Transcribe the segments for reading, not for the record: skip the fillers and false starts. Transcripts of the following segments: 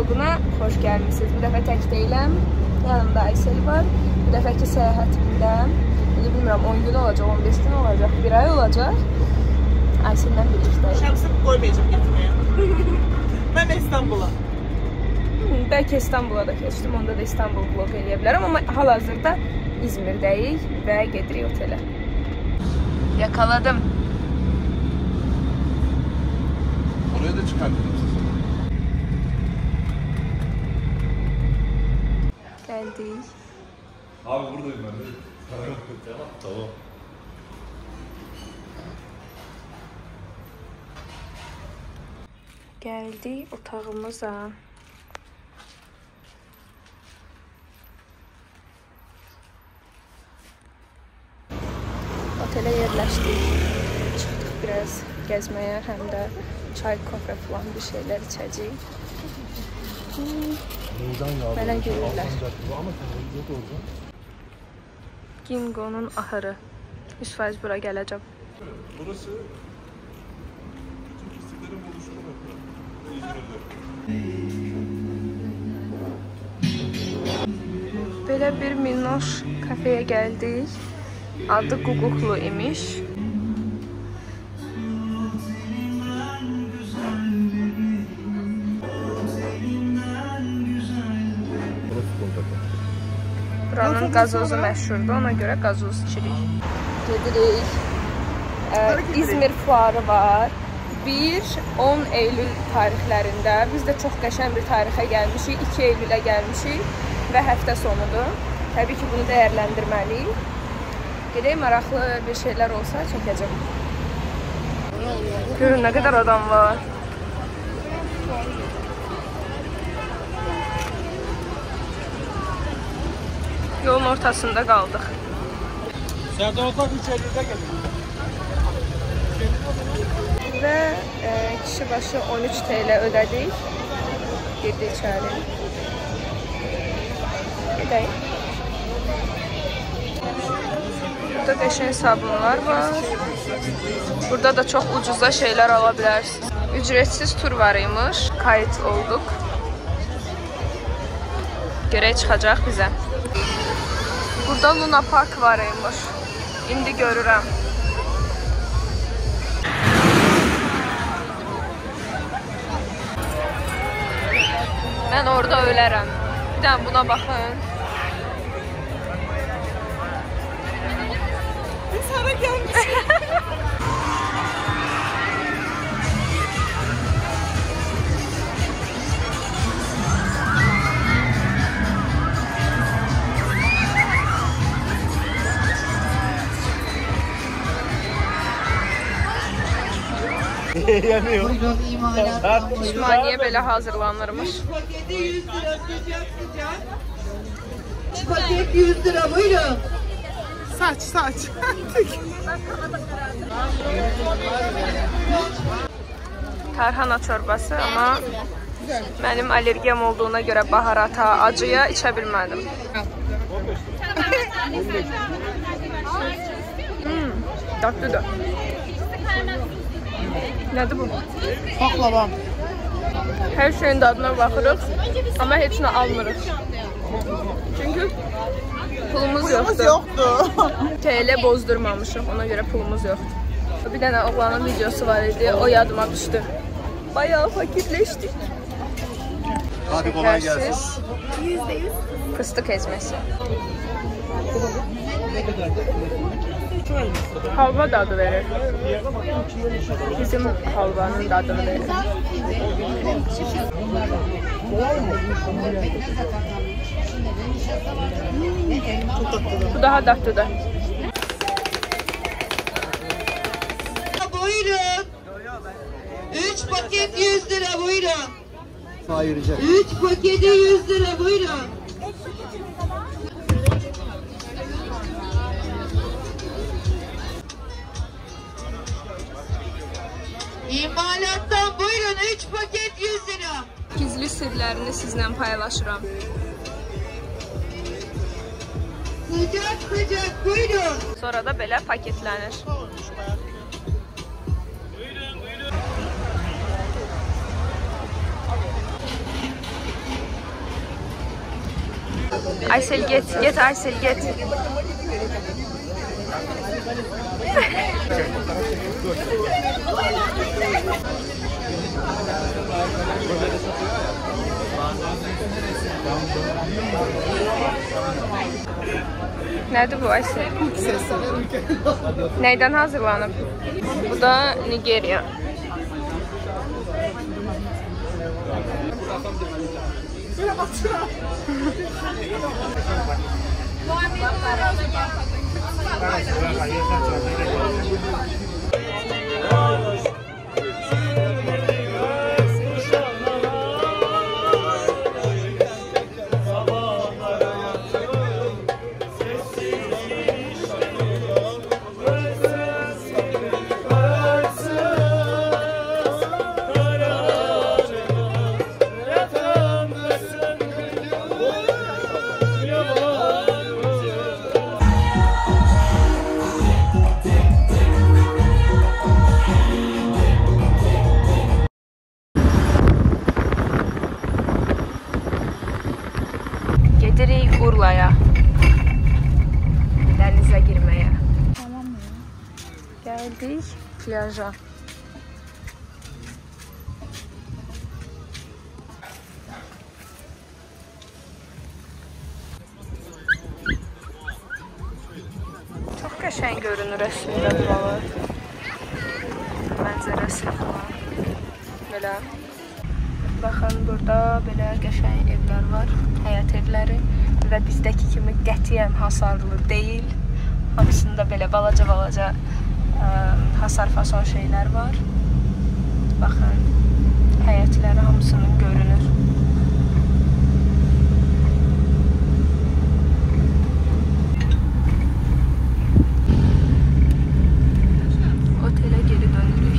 vloguna xoş gəlmişsiniz. Bu dəfə tək deyiləm. Yanımda Aysel var. Bu dəfəki səyahətimdə bilmirəm 10 gün olacaq, 15 gün olacaq, 1 ay olacaq. Aysel'lə birlikdəyik. Şəmsi qoymayacaq getirməyə. Mən İstanbula. Bəlkə İstanbula da keçdim. Onda da İstanbul vlog eləyə bilərəm. Amma hal-hazırda İzmirdəyik və gedirik otelə. Yakaladım. Oraya da çıkartırım sizi. Geldik. Abi buradayım ben de. Tamam. Geldik otağımıza. Otele yerləşdik. Çıxdıq biraz gəzməyə, həm də çay, kofe falan bir şeylər içəcəyik. Mənə görürlər. Gingo'nun ahırı. 100% bura gələcəm. Burası bütün pisliklerin buluşma nokta. Belə bir minnoş kafeye gəldik. Adı Ququqlu imiş. Buranın qazozu məşhurdur, ona görə qazoz içirik. Gedirik. İzmir fuarı var. 1-10 Eylül tarixlərində. Biz də çox qəşəng bir tarixə gəlmişik. 2 Eylülə gəlmişik və həftə sonudur. Təbii ki, bunu dəyərləndirməliyik. Gedək, maraqlı bir şeylər olsa çəkəcəm. Görün, nə qədər adam var. Yolun ortasında qaldıq. Sərdə otaq 3.50'də gəlir. Və kişi başı 13 TL ödədik. Girdi içəri. Gedək. Burada qəşəng sabunlar var. Burada da çox ucuza şeylər ala bilərsiniz. Ücretsiz tur var imiş. Kayıt olduq. Görək çıxacaq bizə. Burada Luna Park var imiş. İndi görürəm. Mən orada ölərəm. Bir də buna baxın. Sana gelmiş. Yanıyor. Pişmaniye belə hazırlanırmış. Paketi 100 lira sıcak sıcak. Paket 100 lira buyurun. Saç. Tarhana çorbası, amma mənim alergiyam olduğuna görə baharata, acıya içə bilmədim. Tatlıdır. Nədir bu? Baklava. Hər şeyin dadına baxırıq, amma heç nə almırıq. Çünki pulumuz yoxdur. TL bozdurmamışıq, ona görə pulumuz yoxdur. Bir dənə oğlanın videosu var idi, o yadıma düşdü. Bayağı fakirləşdik. Hadi kolay gelsin. %100 fıstıq ezməsi. Halva dadı verir. Bizim halvanın dadını verir. Bu daha tatlıdır. Buyurun. 3 paket 100 lira buyurun. Ayıracak. 3 paketi 100 lira buyurun. İmalattan buyurun 3 paket 100 lira. Gizli sirlərini sizlə paylaşıram. Sıcak buyurun. Sonra da belə paketlənir. Aysel get Aysel get. Nədir bu Aysel? Neydən hazırlanıb? Bu da Nigeriya. Gedirik Urla'ya. Denize girmeye. Geldik plaja. Çok qəşəng görünür əslində buralar. Mənzərəsi falan. Belə. Baxın, burada belə qəşəng evlər var, həyət evləri və bizdəki kimi qətiyyən hasarlı deyil. Hamısında belə balaca hasar fason şeylər var. Baxın, həyətləri hamısının görünür. Otelə geri dönürük.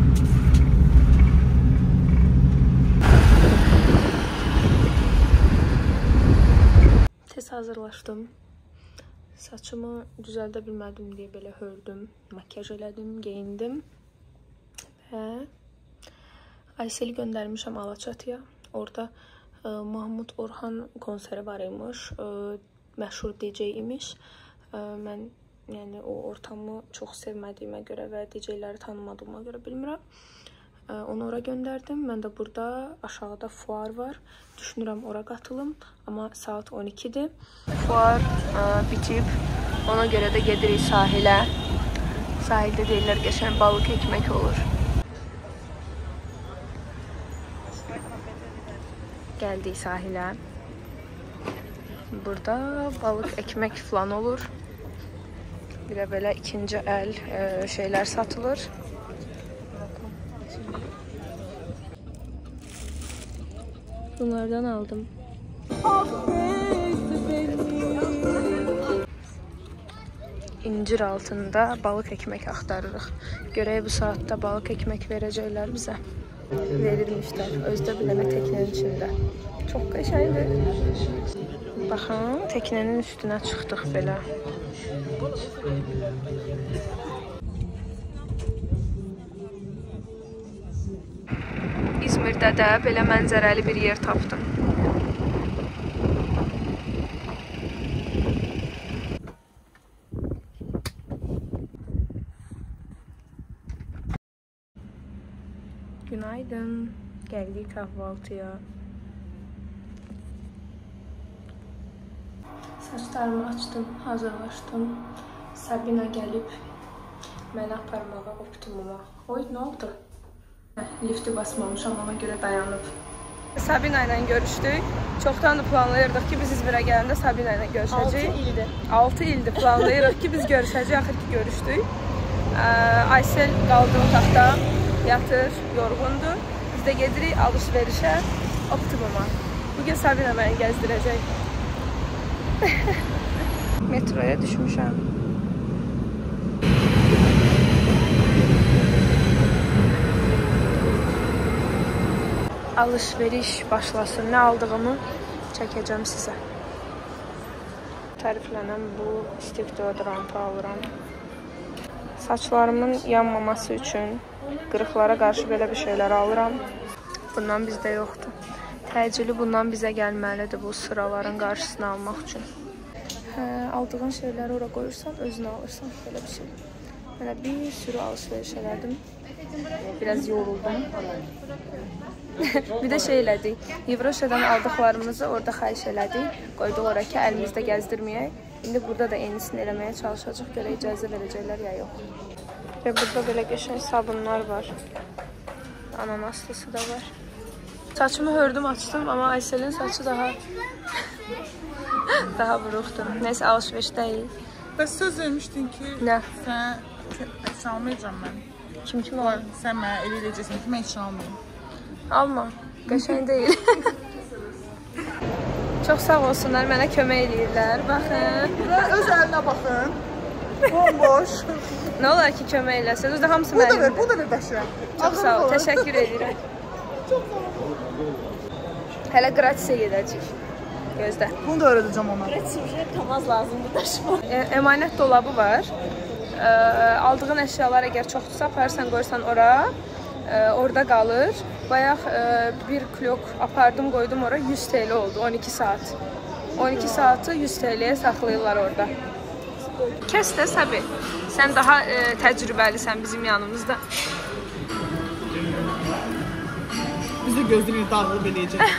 Hazırlaşdım. Saçımı düzəldə bilmədim deyə belə hördüm. Makyaj elədim, geyindim. Və Ayseli göndərmişəm Alaçatıya. Orada Mahmud Orhan konseri var imiş. Məşhur DJ imiş. Mən yəni o ortamı çox sevmədiyimə görə və DJ-ləri tanımadığıma görə bilmirəm. Onu ora göndərdim. Mən də burada aşağıda fuar var. Düşünürəm ora qatılım. Amma saat 12-dir. Fuar bitib. Ona görə də gedirik sahilə. Sahildə deyirlər qəşəng balıq ekmək olur. Gəldik sahilə. Burada balıq ekmək falan olur. Bir də belə ikinci əl şeylər satılır. Bunlardan aldım. İncir altında balıq ekmek axtarırıq. Görək bu saatda balıq ekmek verəcəklər bizə. Verilmişlər. Özdə bir dənə teknenin içində. Çox qəşəngdir. Baxın, teknenin üstünə çıxdıq belə. İzmirdə də belə mənzərəli bir yer tapdım. Günaydın. Gəldik kahvaltıya. Saçlarımı açdım, hazırlaşdım. Sabina gəlib məni aparmağa optimuma. Oy, nə oldu? Lifti basmamışam, ona görə dayanıb. Sabina ilə görüşdük. Çoxdan da planlayırdıq ki, biz İzmirə gələndə Sabina ilə görüşəcəyik. 6 ildir planlayırıq ki, biz görüşəcəyik, axır ki görüşdük. Aysel qaldı otaqda, yatır, yorğundur. Biz də gedirik alış-verişə, optimuma. Bugün Sabina məni gəzdirəcək. Metroya düşmüşəm. Alış-veriş başlasın. Nə aldığımı çəkəcəm sizə. Təriflənən bu stik deodorantı alıram. Saçlarımın yanmaması üçün qırıqlara qarşı belə bir şeylər alıram. Bundan bizdə yoxdur. Təcili bundan bizə gəlməlidir bu sıraların qarşısını almaq üçün. Aldığın şeyləri ora qoyursan, özünü alırsan. Belə bir şey. Mənə bir sürü alışveriş elədim. Biraz yoruldum. Bir də şey elədik. Yevroşadan aldıqlarımızı orada xahiş elədik. Qoyduq ora ki, əlimizdə gəzdirməyək. İndi burada da eynisini eləməyə çalışacaq. Görə icazə verəcəklər ya yox. Və burada belə qəşəng sabunlar var. Ananaslısı da var. Saçımı hördüm, açdım, amma Ayselin saçı daha buruqdur. Neysə, alışveriş deyil. Bəs söz vermişdin ki, Nə? sən eşya almayacam mən. Kim var? Sən mənə elə eləyəcəksən ki, mən eşya almayayım. Alma, qəşəng deyil. Çox sağ olsunlar, mənə kömək eləyirlər. Baxın. Öz əlinə baxın. Bomboş. Nə olar ki, kömək eləsəz? Özdə hamısı mənimdir. Bu da bir bəşər. Çox sağ ol, təşəkkür edirəm. Hələ qratisə gedəcək. Gözdə. Bunu da öyrədəcəm ona. Qratisə tamaz lazımdır daşımaq. Əmanət dolabı var. Aldığın əşyalar əgər çoxdursa, aparırsan, qoyursan ora. Orada qalır. Bayaq bir klok apardım, qoydum ora. 100 TL oldu, 12 saat. 12 saatı 100 TL'yə saxlayırlar orada. Kəs də Səbi. Sən daha təcrübəlisən bizim yanımızda. Bizi gözlüyü dağılıb eləyəcək.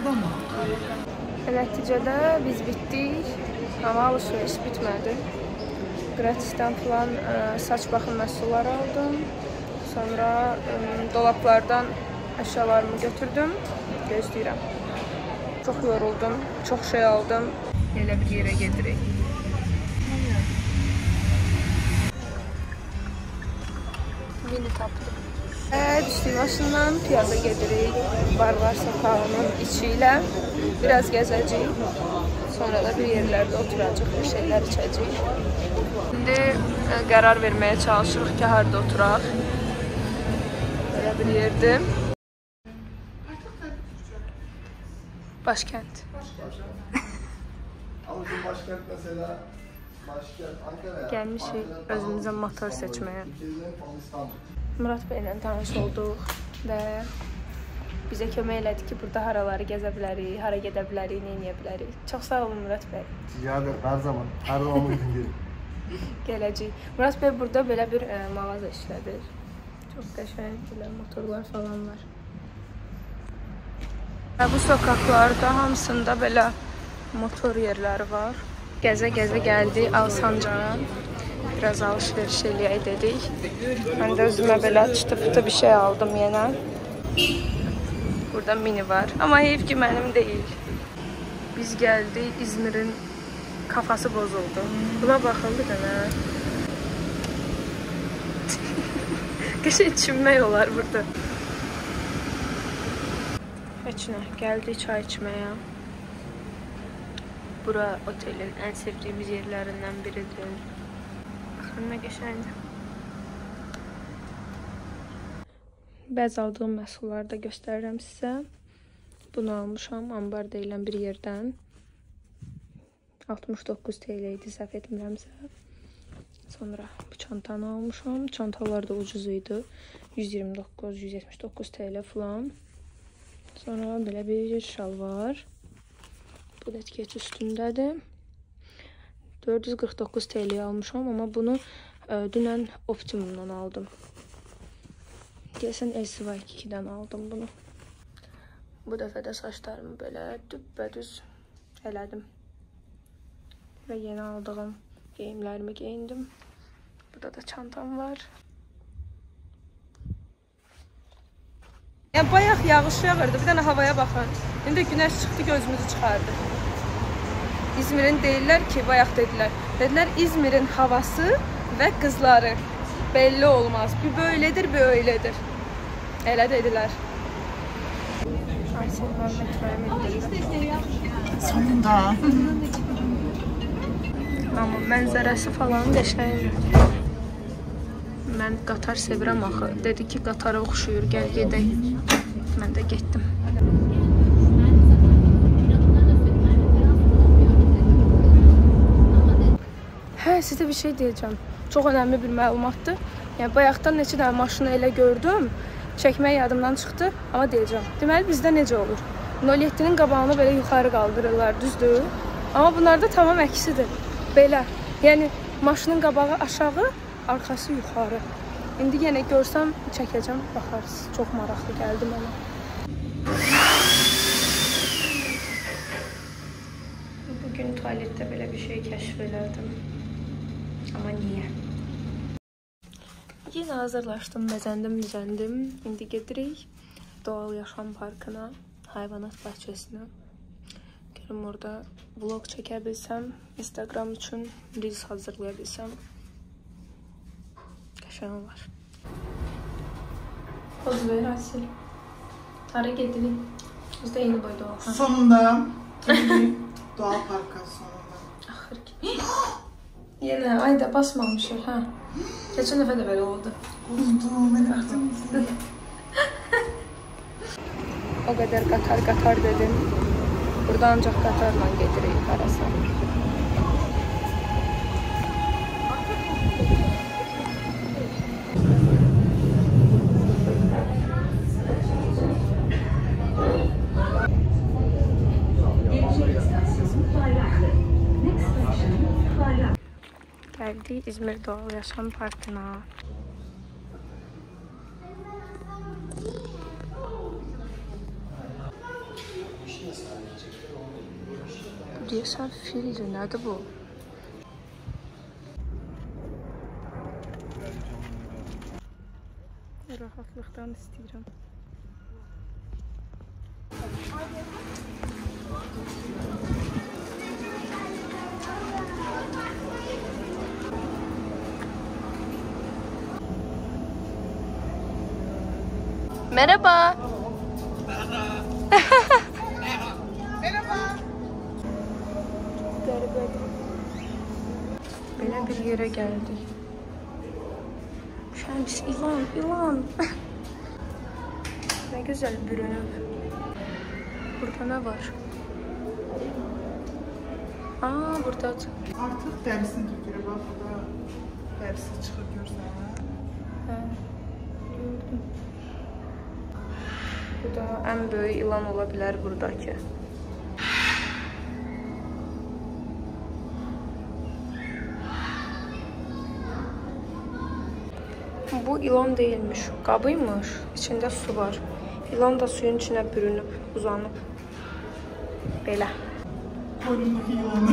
Nəticədə biz bitdik, amma alışveriş bitmədi. Gratisdən falan saç baxım məhsulları aldım. Sonra dolablardan əşyalarımı götürdüm. Gözləyirəm. Çox yoruldum, çox şey aldım. Elə bir yerə gedirik. Mini tapdım. Düşdük maşından piyada gedirik. Barbar sokağının içi ilə biraz gəzəcəyik. Sonra da bir yerlərdə oturacaq, bir şeylər içəcəyik. İndi qərar verməyə çalışırıq ki, harada oturaq. Belə bir yerdir. Başkent. Başkent mesela, başkent Ankara. Gəlmişik özümüzə motor seçməyə. Murat bəylə tanış olduq və bizə kömək elədi ki, burada haraları gəzə bilərik, hara gedə bilərik, nə edə bilərik. Çox sağ olun Murat bəy. Rica ederim, her zaman uygun gelin. Gələcək. Murat bəy burada belə bir mağaza işlədir. Çox qəşəng belə motorlar falan var. Və bu sokaqlarda hamısında belə motor yerləri var. Gəzə-gəzə gəldik Alsancana. Biraz alışveriş eləyək dedik. Mən də özümə belə çıtı-fıtı bir şey aldım yenə. Burada mini var. Amma heyif ki, mənim deyil. Biz gəldik, İzmir'in kafası bozuldu. Buna baxın bir dənə. Qəşəng içinmək olar burada. Heç nə, gəldik çay içməyə. Bura otelin ən sevdiyimiz yerlərindən biridir. Baxın, nə qəşəngdir. Bəzi aldığım məhsulları da göstərirəm sizə. Bunu almışam, ambar deyilən bir yerdən. 69 TL idi, səhv etmirəmsə. Sonra bu çantanı almışam. Çantalar da ucuz idi. 129-179 TL falan. Sonra belə bir şal var. Bu da etiket üstündədir. 449 TL almışam, amma bunu dünən Optimum'dan aldım. Gəlsən LCY2'dən aldım bunu. Bu dəfə də saçlarımı belə düppədüz elədim. Və yeni aldığım geyimlərimi geyindim. Burada da çantam var. Yəni bayaq yağış yağırdı, bir dənə havaya baxın. İndi günəş çıxdı, gözümüzü çıxardı. İzmir'in deyirlər ki, bayaq dedilər. Dedilər İzmir'in havası və qızları belli olmaz. Bir böyledir, bir öyledir. Elə dedilər. Aysel Sonunda. Amma mənzərəsi falan qəşəngdir. Mən qatar sevirəm axı. Dedi ki, qatara oxşuyur, gəl gedək. Mən də getdim. Hə, sizə bir şey deyəcəm. Çox önəmli bir məlumatdır. Yəni, bayaqdan neçə dənə maşını elə gördüm. Çəkmək yadımdan çıxdı, amma deyəcəm. Deməli, bizdə necə olur? 07-nin qabağını belə yuxarı qaldırırlar, düzdür? Amma bunlarda tamam əksidir. Belə. Yəni maşının qabağı aşağı, arxası yuxarı. İndi yenə görsəm çəkəcəm, baxarsınız. Çox maraqlı gəldi mənə. Bugün tualetdə belə bir şey kəşf elədim. Amma niyə? Yenə hazırlaşdım, bəzəndim. İndi gedirik Doğal Yaşam Parkına, hayvanat bahçesinə. Gəlin orada vlog çəkə bilsəm, Instagram üçün reels hazırlaya bilsəm. Qəşəng olar. Poz ver Asil. Hara gedirik? Biz də yeni boyda olaq. Sonunda. Doğal Park'a sonunda. Axır ki. Yenə ayda basmamışıq, hə? Keçən dəfə də belə oldu. Uzdum, mən artım. O qədər qatar dedim. Burada ancaq qatarla gedirik harasa. Gəldik İzmir Doğal Yaşam Parkına. Deyəsən fildir, nədir bu? Rahatlıqdan istəyirəm. Merhaba. Belə bir yerə gəldik. Şəms, ilan. Nə gözəl bürünüb. Burada nə var? Buradadır. Artıq dərisini tökürə bax, burada dərisi çıxır görsən. Hə, gördüm. Bu da ən böyük ilan ola bilər buradakı. Bu ilan deyilmiş, qabıymış, içində su var. İlan da suyun içinə bürünüb, uzanıb. Belə. Boynundakı yılanı.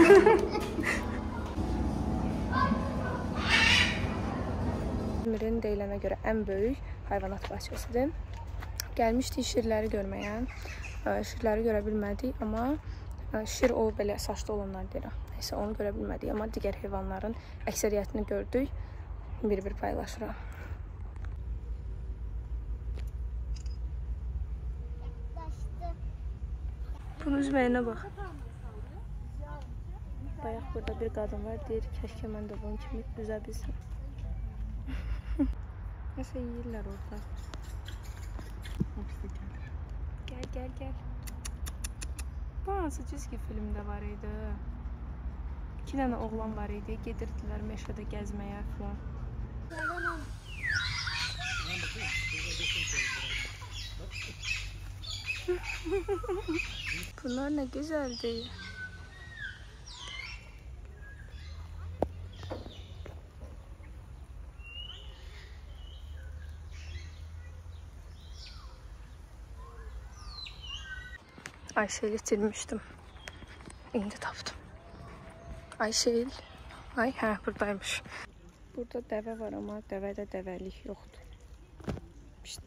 İzmirin deyilənə görə ən böyük hayvanat bahçesidir. Gəlmişdik şirləri görməyə. Şirləri görə bilmədik, amma şir o belə saçlı olanlar deyirəm. Neysə, onu görə bilmədik, amma digər heyvanların əksəriyyətini gördük. Bir paylaşıram. Bunun üzməyinə bax. Bayaq burada bir qadın var, deyir, kəşkə mən də bunun kimi üzə bilsəm. Nəsə yeyirlər orada. Gəl. Bu hansı çizgi filmdə var idi? 2 dənə oğlan var idi, gedirdilər meşədə gəzməyə falan. Bunlar nə gözəldir. Ayşe'yi itirmişdim. İndi tapdım. Ayşe. Ay, hə, buradaymış. Burada dəvə var, amma dəvədə dəvəlik yoxdur. Pişt.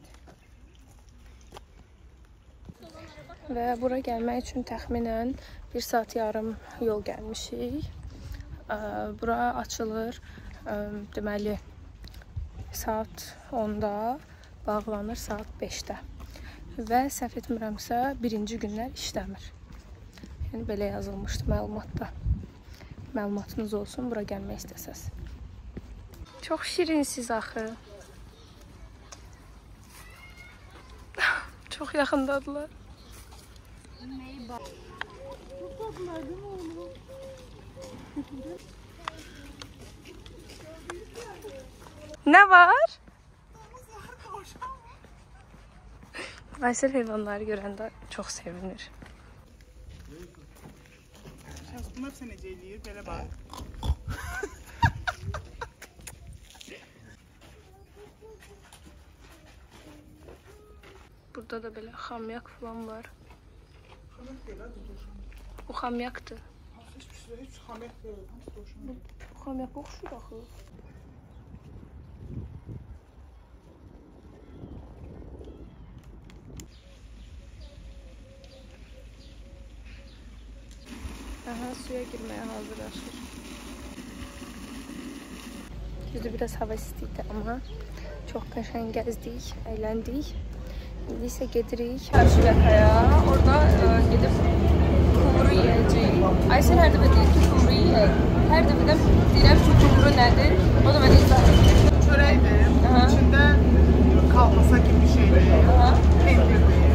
Və bura gəlmək üçün təxminən 1 saat yarım yol gəlmişik. Bura açılır, deməli, saat 10-da, bağlanır saat 5-də. Və səhv etmirəmsə, birinci günlər işləmir. Yəni, belə yazılmışdı məlumatda. Məlumatınız olsun, bura gəlmək istəsəz. Çox şirinsiz axı. Çox yaxındadılar. Nə var? Aysel heyvanları görəndə çox sevinir. Bunlar sən necə eləyir? Belə bax. Burada da belə xamyak falan var. Xamyak deyil, hadi dovşan. Bu xamyakdır. Heç xamyak deyil, hamısı dovşan. Bu xamyak oxşur axı. Aha, suya girmeye hazırlaşır. Yüzü biraz hava istiydi ama çok qəşəng gəzdik, əyləndik. İndi isə gedirik Karşıyakaya. Orada gedib kumru yiyəcəyik. Aysel hər dəfə deyir ki, kumru yiyək. Hər dəfə də deyirəm ki, kumru nədir? O da mənə izah edir. Çörəkdir, içində kalbasa kimi bir şeydir, pendirdir.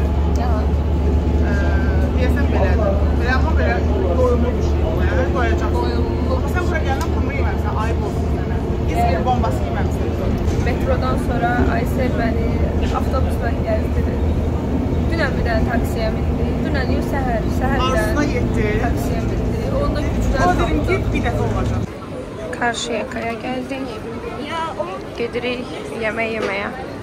Deyəsən belədir. Belə amma belə doyumlu bir şeydir, doyacaqsın. Sən bura gələn kumru yeməmsən, ayıb olsun sənə. İzmir bombası yeməmsən. Metrodan sonra Aysel bəni avtobusla gəzdirir. Dünən bir dənə taksiyə mindi. Dünən yox, səhərdən Arzuna yetdi. taksiyə mindi. Onda gücdən O dedim ki, bir dəfə olacaq. Karşıyakaya gəldik. Gedirik yemək yeməyə.